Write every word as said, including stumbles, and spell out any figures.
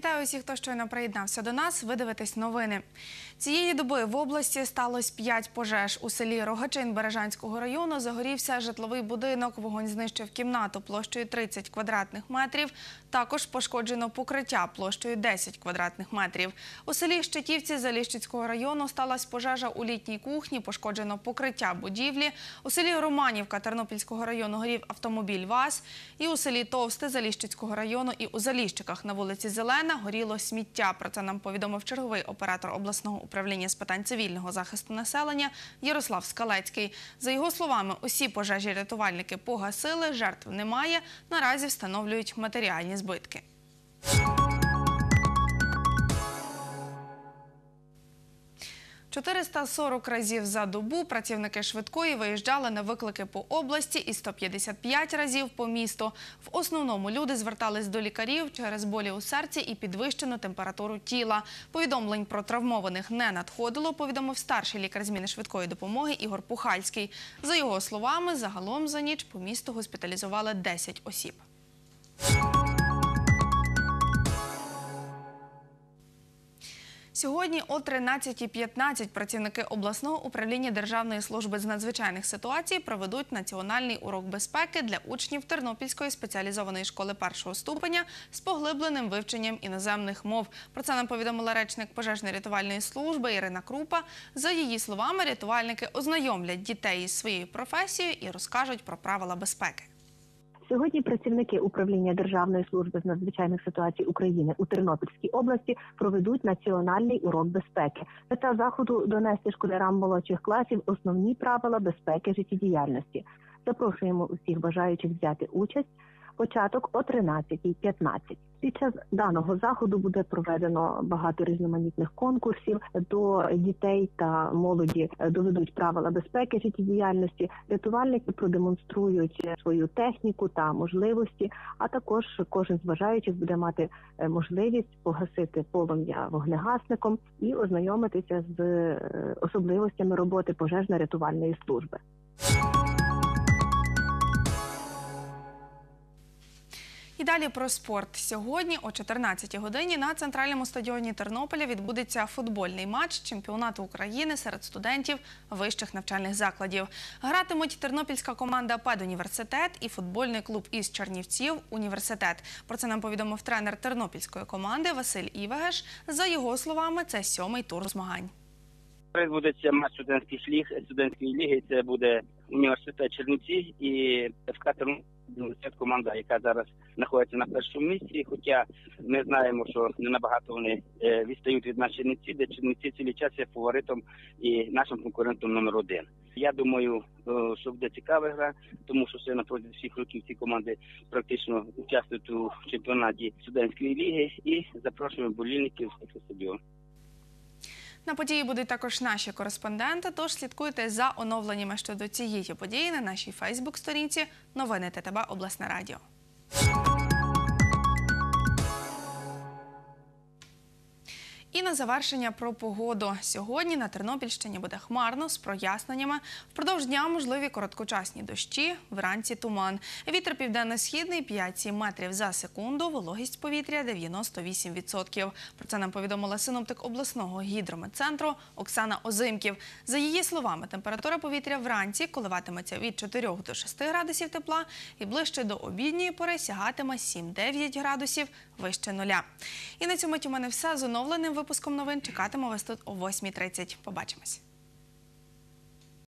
Вітаю усіх, хто щойно приєднався до нас. Ви дивитесь новини. Цієї доби в області сталося п'ять пожеж. У селі Рогачин Бережанського району загорівся житловий будинок. Вогонь знищив кімнату площею тридцять квадратних метрів. Також пошкоджено покриття площею десять квадратних метрів. У селі Щитівці Заліщицького району сталася пожежа у літній кухні. Пошкоджено покриття будівлі. У селі Романівка Тернопільського району горів автомобіль ВАЗ. І у селі Товсте Заліщицького району і у Заліщиках на вулиці Зелена горіло сміття. Про це нам повідомив черговий оператор обласного управління з питань цивільного захисту населення Ярослав Скалецький. За його словами, усі пожежі рятувальники погасили, жертв немає. Наразі встановлюють матеріальні збитки. чотириста сорок разів за добу працівники швидкої виїжджали на виклики по області і сто п'ятдесят п'ять разів по місту. В основному люди звертались до лікарів через болі у серці і підвищену температуру тіла. Повідомлень про травмованих не надходило, повідомив старший лікар зміни швидкої допомоги Ігор Пухальський. За його словами, загалом за ніч по місту госпіталізували десять осіб. Сьогодні о тринадцятій п'ятнадцять працівники обласного управління Державної служби з надзвичайних ситуацій проведуть національний урок безпеки для учнів Тернопільської спеціалізованої школи першого ступеня з поглибленим вивченням іноземних мов. Про це нам повідомила речник пожежно-рятувальної служби Ірина Крупа. За її словами, рятувальники ознайомлять дітей із своєю професією і розкажуть про правила безпеки. Сьогодні працівники управління Державної служби з надзвичайних ситуацій України у Тернопільській області проведуть національний урок безпеки. Мета заходу – донести школярам молодших класів основні правила безпеки життєдіяльності. Запрошуємо усіх бажаючих взяти участь. Початок о тринадцятій п'ятнадцять. Під час даного заходу буде проведено багато різноманітних конкурсів. До дітей та молоді доведуть правила безпеки життєдіяльності. Рятувальники продемонструють свою техніку та можливості, а також кожен з бажаючих буде мати можливість погасити полум'я вогнегасником і ознайомитися з особливостями роботи пожежно-рятувальної служби. І далі про спорт. Сьогодні о чотирнадцятій годині на центральному стадіоні Тернополя відбудеться футбольний матч чемпіонату України серед студентів вищих навчальних закладів. Гратимуть тернопільська команда «Педуніверситет» і футбольний клуб із Чернівців «Університет». Про це нам повідомив тренер тернопільської команди Василь Івегеш. За його словами, це сьомий тур змагань. Відбудеться матч студентських ліг, студентської ліги. Це буде університет Чернівці і еф ка Тернопіль, команда, яка зараз знаходиться на першому місці. Хоча ми знаємо, що не набагато вони відстають від нас Чернівці, де Чернівці цілий час є фаворитом і нашим конкурентом номер один. Я думаю, що буде цікава гра, тому що все напроти всіх років ці команди практично участвують у чемпіонаті студентської ліги і запрошуємо болільників на стадіон. На події будуть також наші кореспонденти, тож слідкуйте за оновленнями щодо цієї події на нашій фейсбук-сторінці «Новини Те Те Бе Обласне Радіо». І на завершення про погоду. Сьогодні на Тернопільщині буде хмарно з проясненнями. Впродовж дня можливі короткочасні дощі, вранці туман. Вітер південно-східний п'ять-сім метрів за секунду, вологість повітря дев'яносто вісім відсотків. Про це нам повідомила синоптик обласного гідрометцентру Оксана Озимків. За її словами, температура повітря вранці коливатиметься від чотирьох до шести градусів тепла і ближче до обідньої пори сягатиме сім-дев'ять градусів вище нуля. І на цьому у мене все. З оновленим випуском новин чекатиму вас тут о восьмій тридцять. Побачимось.